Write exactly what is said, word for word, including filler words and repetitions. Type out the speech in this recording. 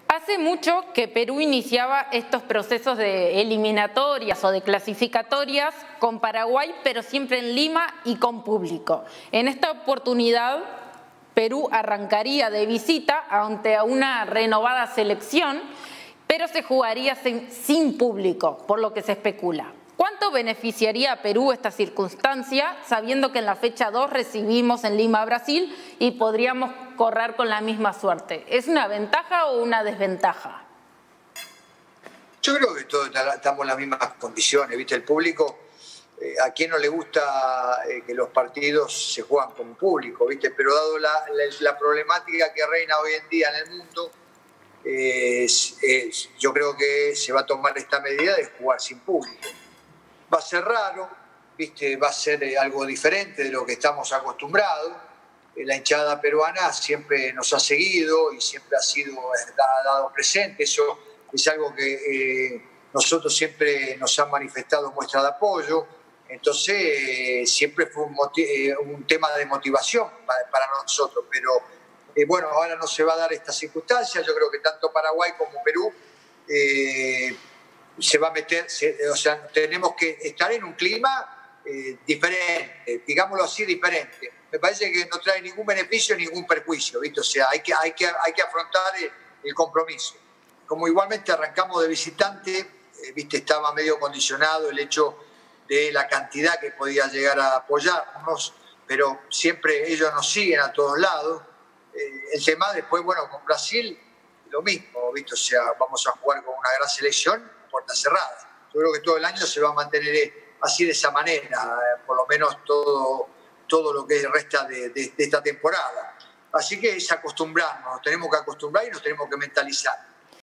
Hace mucho que Perú iniciaba estos procesos de eliminatorias o de clasificatorias con Paraguay, pero siempre en Lima y con público. En esta oportunidad, Perú arrancaría de visita ante una renovada selección, pero se jugaría sin, sin público, por lo que se especula. ¿Cuánto beneficiaría a Perú esta circunstancia, sabiendo que en la fecha dos recibimos en Lima a Brasil y podríamos correr con la misma suerte? ¿Es una ventaja o una desventaja? Yo creo que todos estamos en las mismas condiciones, ¿viste? El público, eh, a quién no le gusta eh, que los partidos se juegan con público, ¿viste? Pero dado la, la, la problemática que reina hoy en día en el mundo, eh, es, es, yo creo que se va a tomar esta medida de jugar sin público. Va a ser raro, ¿viste? Va a ser algo diferente de lo que estamos acostumbrados. La hinchada peruana siempre nos ha seguido y siempre ha sido ha dado presente. Eso es algo que eh, nosotros siempre nos han manifestado muestra de apoyo. Entonces, eh, siempre fue un, eh, un tema de motivación para, para nosotros. Pero eh, bueno, ahora no se va a dar esta circunstancia. Yo creo que tanto Paraguay como Perú eh, se va a meter, se, o sea, tenemos que estar en un clima eh, diferente, digámoslo así, diferente. Me parece que no trae ningún beneficio, ningún perjuicio, ¿viste? O sea, hay que, hay que, hay que afrontar el, el compromiso. Como igualmente arrancamos de visitante, eh, ¿viste? Estaba medio condicionado el hecho de la cantidad que podía llegar a apoyarnos, pero siempre ellos nos siguen a todos lados. Eh, el tema después, bueno, con Brasil, lo mismo, ¿viste? O sea, vamos a jugar con una gran selección, puerta cerrada. Yo creo que todo el año se va a mantener así, de esa manera, por lo menos todo, todo lo que resta de, de, de esta temporada. Así que es acostumbrarnos, nos tenemos que acostumbrar y nos tenemos que mentalizar.